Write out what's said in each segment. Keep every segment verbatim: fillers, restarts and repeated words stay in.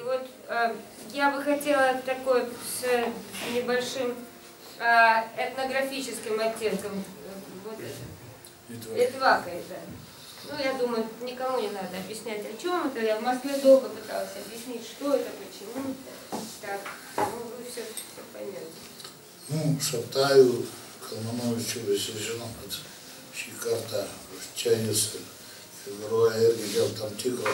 вот э, я бы хотела такой с небольшим э, этнографическим оттенком. Вот, Литвакой, да. Ну, я думаю, никому не надо объяснять, о чем это. Я в Москве долго пыталась объяснить, что это, почему. Так, ну, вы все, все поймете. Ну, Шаптаю, Kalmanovičių visi žinom, kad šį kartą čia jis figūruoja irgi dėl tam tikro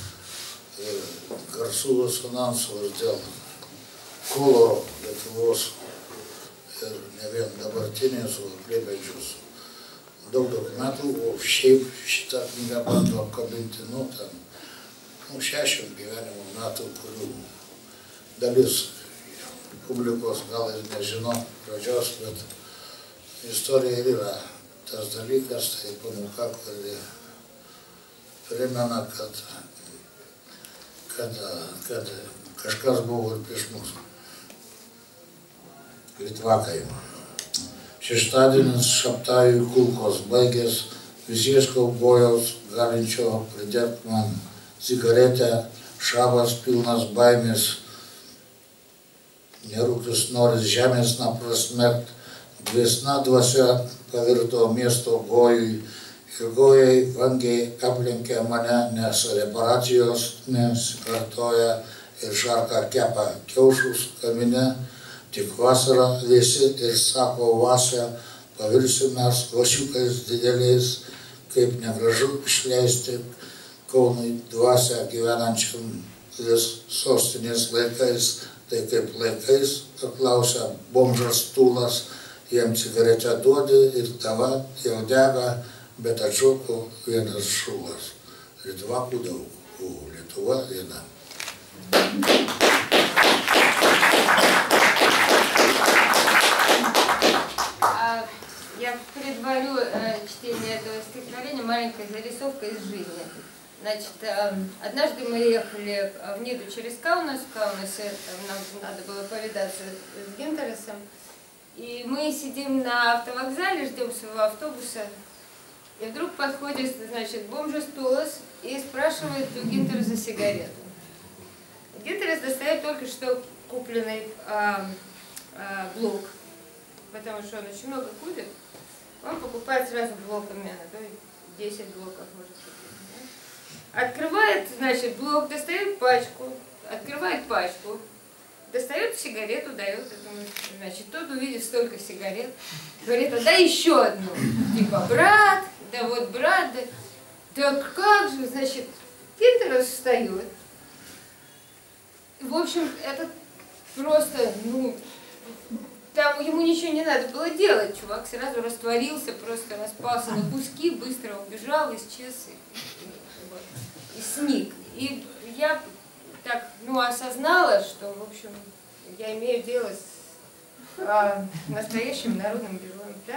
garsų resonansų ir dėl koloro Lietuvos ir ne vien dabartinės, o apliepiančios daug daug metų, o šiaip šitą knygą bando apkabinti, nu, ten, nu, šešiasdešimt gyvenimo metų, kurių dalis publikos gal ir nežino pradžios, bet istorija ir yra tas dalykas, tai pamoka, kuri primena, kad, kad, kad kažkas buvo ir prieš mus. Litvakai. Šeštadienis Šaptajų kulkos baigės, vis ieškau bojaus, galinčio pridėti man cigaretę, šavas pilnas baimės, nerūkis noris žemės neprasmegt, dvėsna dvasia pavirto miesto gojui ir gojai vangiai aplenkė mane, nes reparacijos nesikartoja ir šarka kepa kiaušus kamine, tik vasara vėsi ir sako Vasia, pavirsime skvasiukais dideliais, kaip negražu išleisti Kaunui dvasią gyvenančiam vis sostinės laikais. Tai kaip laikais, paklausia bomžas Tūlas, jiem cigaretę duodi ir tava jau dega, bet atšoko vienas šūlas. Litvakų daug, o Lietuva viena. Я предварю чтение этого стихотворения маленькой зарисовкой из жизни. Значит, однажды мы ехали в Ниду через Каунас, в Каунасе нам надо было повидаться с Гинтересом, и мы сидим на автовокзале, ждем своего автобуса, и вдруг подходит, значит, бомжас Тулас и спрашивает у Гинтереса сигарету. Гинтерес достает только что купленный а, а, блок, потому что он очень много курит, он покупает сразу блоками, а то десять блоков может купить. Открывает, значит, блок, достает пачку, открывает пачку, достает сигарету, дает этому, значит, тот, увидев столько сигарет, говорит, а дай еще одну. Типа, брат, да вот брат, да, да как же, значит, Гинтерес встает. В общем, это просто, ну, там ему ничего не надо было делать, чувак сразу растворился, просто распался на куски, быстро убежал, исчез. И сник. И я так, ну, осознала, что, в общем, я имею дело с а, настоящим народным героем. Да?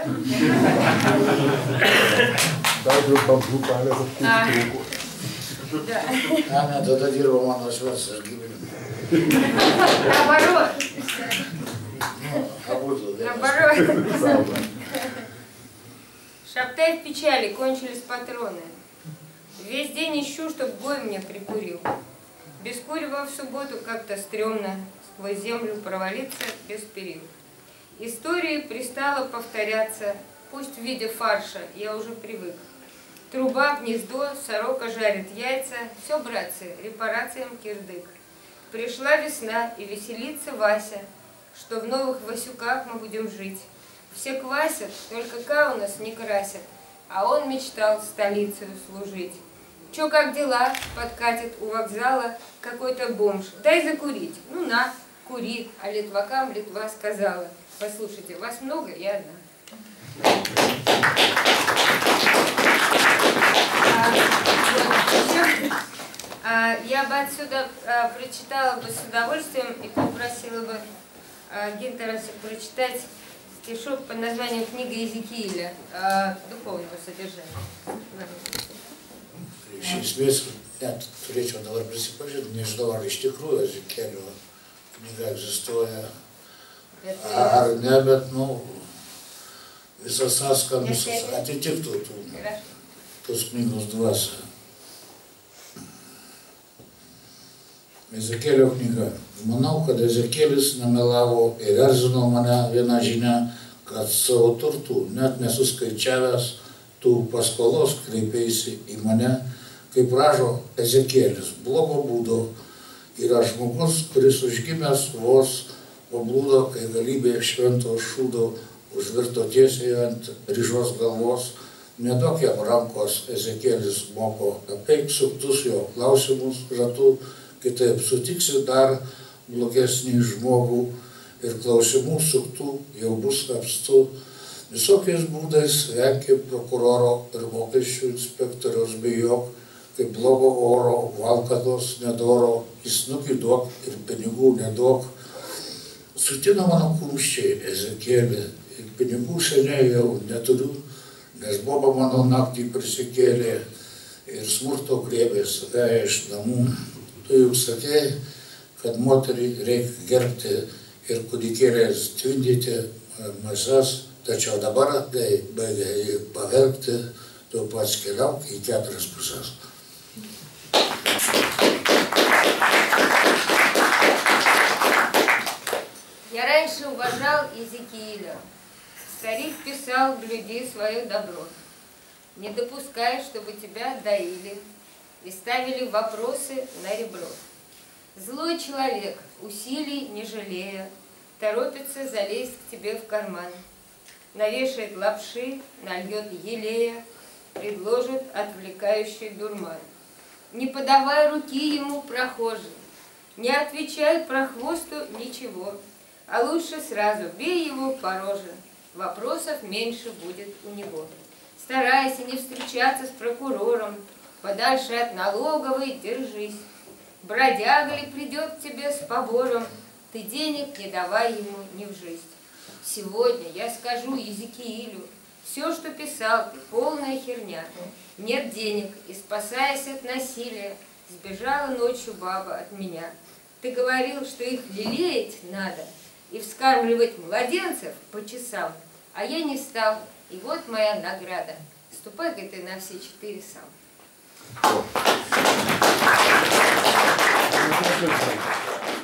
Да. Аня додадировала на связь с гибелью. Наоборот. Наоборот. Шаптай в печали, кончились патроны. Весь день ищу, чтоб бой мне прикурил. Без курева в субботу как-то стрёмно, сквозь землю провалиться без перил. Истории пристало повторяться, пусть в виде фарша, я уже привык. Труба, гнездо, сорока жарит яйца, все, братцы, репарациям кирдык. Пришла весна, и веселится Вася, что в новых Васюках мы будем жить. Все квасят, только Каунас не красят, а он мечтал столицей служить. Чё, как дела? Подкатит у вокзала какой-то бомж. Дай закурить. Ну на, кури. А литвакам Литва сказала. Послушайте, вас много, я одна. А, вот, а, я бы отсюда а, прочитала бы с удовольствием и попросила бы а, Гинтереса прочитать стишок под названием «Книга Иезекииля» а, духовного содержания. Šis mėnesį net turėčiau dabar prisipažinti, nežinau, ar iš tikrųjų Ezekielio knyga egzistuoja, ar ne, bet, nu, visas sąskambis atitiktų tų, tos knygos dvasią. Ezekėlio knyga. Manau, kad Ezekėlis nemelavo ir erzino mane vieną žinią, kad savo turtų net nesuskaičiavęs tų paskolos kreipėsi į mane, kaip rašo Ezekėlis, blogo būdo. Yra žmogus, kuris užgimęs vos pablūdo, kai galybė švento šūdo užvirto tiesiai ant ryžos galvos. Neduok jam rankos, Ezekėlis moko, apeik suktus jo klausimus ratu, kitaip sutiksi dar blogesnį žmogų ir klausimų suktų jau bus apstu. Visokiais būdais venki prokuroro ir mokesčių inspektoriaus bijok, kaip blogo oro, valkatos nedoro, į snukį duok ir pinigų neduok. Sutina mano kumščiai, Ezekėlį, ir pinigų seniai jau neturiu, nes boba mano naktį prisikėlė ir smurto griebė save iš namų. Tu jau sakei, kad moterį reikia gerbti ir kūdikėlės tvindyti mažas, tačiau dabar tai baigia jį pavergti, tu pats keliauk į keturias pusės. Я раньше уважал Иезекииля. Старик писал, гляди свое добро. Не допускай, чтобы тебя доили и ставили вопросы на ребро. Злой человек, усилий не жалея, торопится залезть к тебе в карман. Навешает лапши, нальет елея, предложит отвлекающий дурман. Не подавай руки ему, прохожий, не отвечай прохвосту ничего, а лучше сразу бей его по роже, вопросов меньше будет у него. Старайся не встречаться с прокурором, подальше от налоговой держись. Бродяга ли придет к тебе с побором, ты денег не давай ему ни в жизнь. Сегодня я скажу Иезекиилю, все, что писал ты, полная херня. Нет денег, и спасаясь от насилия, сбежала ночью баба от меня. Ты говорил, что их лелеять надо и вскармливать младенцев по часам, а я не стал, и вот моя награда. Ступай-ка ты на все четыре сам.